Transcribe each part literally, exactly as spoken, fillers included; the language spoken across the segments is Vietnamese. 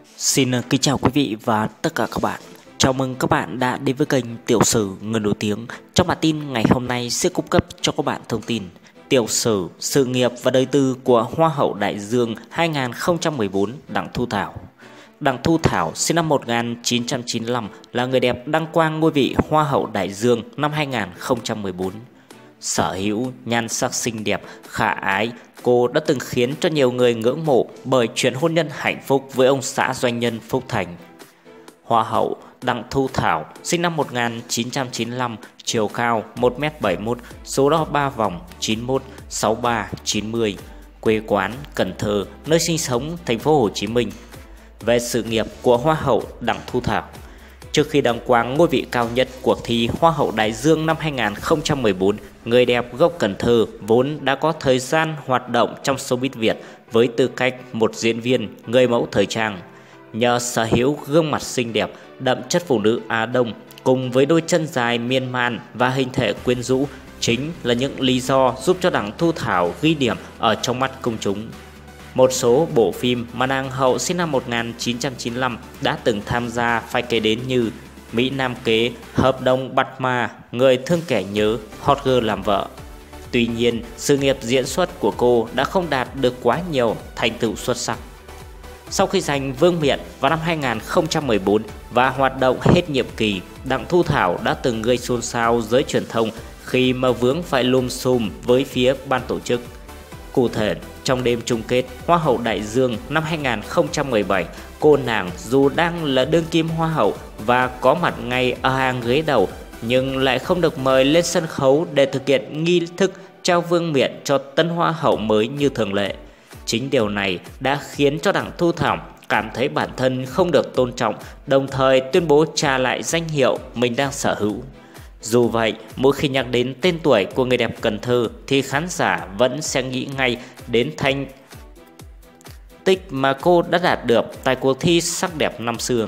Xin kính chào quý vị và tất cả các bạn. Chào mừng các bạn đã đến với kênh Tiểu sử người nổi tiếng. Trong bản tin ngày hôm nay sẽ cung cấp cho các bạn thông tin tiểu sử, sự nghiệp và đời tư của Hoa hậu Đại Dương hai không một bốn Đặng Thu Thảo. Đặng Thu Thảo sinh năm một nghìn chín trăm chín mươi lăm là người đẹp đăng quang ngôi vị Hoa hậu Đại Dương năm hai không một bốn. Sở hữu nhan sắc xinh đẹp, khả ái, cô đã từng khiến cho nhiều người ngưỡng mộ bởi chuyện hôn nhân hạnh phúc với ông xã doanh nhân Phúc Thành. Hoa hậu Đặng Thu Thảo sinh năm một nghìn chín trăm chín mươi lăm, chiều cao một mét bảy mươi mốt, số đo ba vòng chín mốt, sáu ba, chín mươi, quê quán Cần Thơ, nơi sinh sống thành phố Hồ Chí Minh. Về sự nghiệp của Hoa hậu Đặng Thu Thảo, trước khi đăng quang ngôi vị cao nhất cuộc thi Hoa hậu Đại Dương năm hai không một bốn, người đẹp gốc Cần Thơ vốn đã có thời gian hoạt động trong showbiz Việt với tư cách một diễn viên, người mẫu thời trang. Nhờ sở hữu gương mặt xinh đẹp, đậm chất phụ nữ Á Đông cùng với đôi chân dài miên man và hình thể quyến rũ chính là những lý do giúp cho Đặng Thu Thảo ghi điểm ở trong mắt công chúng. Một số bộ phim mà nàng hậu sinh năm một nghìn chín trăm chín mươi lăm đã từng tham gia phải kể đến như Mỹ Nam Kế, Hợp đồng Bắt Ma, Người thương kẻ nhớ, Hot Girl làm vợ. Tuy nhiên, sự nghiệp diễn xuất của cô đã không đạt được quá nhiều thành tựu xuất sắc. Sau khi giành vương miện vào năm hai không một bốn và hoạt động hết nhiệm kỳ, Đặng Thu Thảo đã từng gây xôn xao giới truyền thông khi mà vướng phải lùm xùm với phía ban tổ chức. Cụ thể, trong đêm chung kết Hoa hậu Đại Dương năm hai không một bảy, cô nàng dù đang là đương kim Hoa hậu và có mặt ngay ở hàng ghế đầu nhưng lại không được mời lên sân khấu để thực hiện nghi thức trao vương miện cho tân Hoa hậu mới như thường lệ. Chính điều này đã khiến cho Đặng Thu Thảo cảm thấy bản thân không được tôn trọng, đồng thời tuyên bố trả lại danh hiệu mình đang sở hữu. Dù vậy, mỗi khi nhắc đến tên tuổi của người đẹp Cần Thơ thì khán giả vẫn sẽ nghĩ ngay đến thành tích mà cô đã đạt được tại cuộc thi sắc đẹp năm xưa.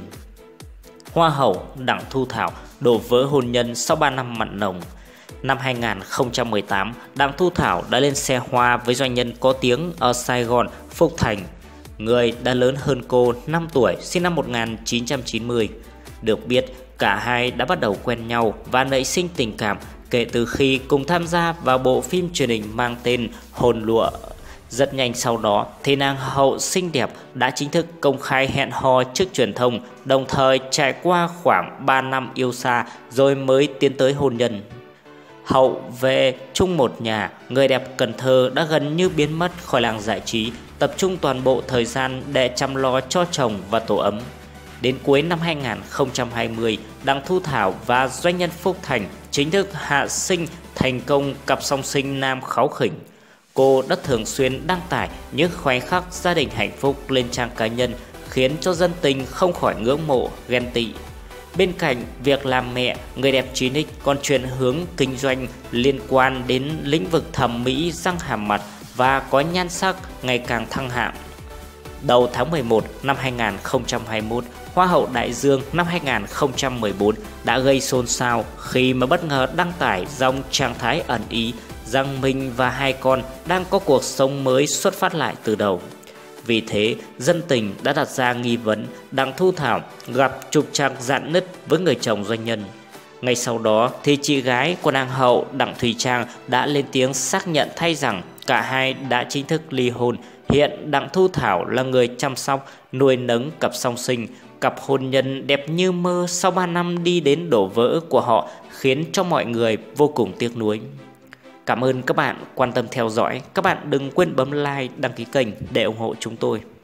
Hoa hậu Đặng Thu Thảo đổ vỡ hôn nhân sau ba năm mặn nồng. Năm hai không một tám, Đặng Thu Thảo đã lên xe hoa với doanh nhân có tiếng ở Sài Gòn, Phúc Thành, người đã lớn hơn cô năm tuổi, sinh năm một nghìn chín trăm chín mươi. Được biết, cả hai đã bắt đầu quen nhau và nảy sinh tình cảm kể từ khi cùng tham gia vào bộ phim truyền hình mang tên Hồn Lụa. Rất nhanh sau đó thì nàng hậu xinh đẹp đã chính thức công khai hẹn hò trước truyền thông, đồng thời trải qua khoảng ba năm yêu xa rồi mới tiến tới hôn nhân. Hậu về chung một nhà, người đẹp Cần Thơ đã gần như biến mất khỏi làng giải trí, tập trung toàn bộ thời gian để chăm lo cho chồng và tổ ấm. Đến cuối năm hai không hai không, Đặng Thu Thảo và doanh nhân Phúc Thành chính thức hạ sinh thành công cặp song sinh nam kháu khỉnh. Cô đã thường xuyên đăng tải những khoảnh khắc gia đình hạnh phúc lên trang cá nhân, khiến cho dân tình không khỏi ngưỡng mộ, ghen tị. Bên cạnh việc làm mẹ, người đẹp chín ích còn chuyển hướng kinh doanh liên quan đến lĩnh vực thẩm mỹ, răng hàm mặt và có nhan sắc ngày càng thăng hạng. Đầu tháng mười một năm hai không hai mốt, Hoa hậu Đại Dương năm hai không một bốn đã gây xôn xao khi mà bất ngờ đăng tải dòng trạng thái ẩn ý rằng mình và hai con đang có cuộc sống mới xuất phát lại từ đầu. Vì thế, dân tình đã đặt ra nghi vấn Đặng Thu Thảo gặp trục trặc rạn nứt với người chồng doanh nhân. Ngay sau đó thì chị gái của nàng hậu Đặng Thùy Trang đã lên tiếng xác nhận thay rằng cả hai đã chính thức ly hôn. Hiện Đặng Thu Thảo là người chăm sóc, nuôi nấng cặp song sinh. Cặp hôn nhân đẹp như mơ sau ba năm đi đến đổ vỡ của họ khiến cho mọi người vô cùng tiếc nuối. Cảm ơn các bạn quan tâm theo dõi. Các bạn đừng quên bấm like, đăng ký kênh để ủng hộ chúng tôi.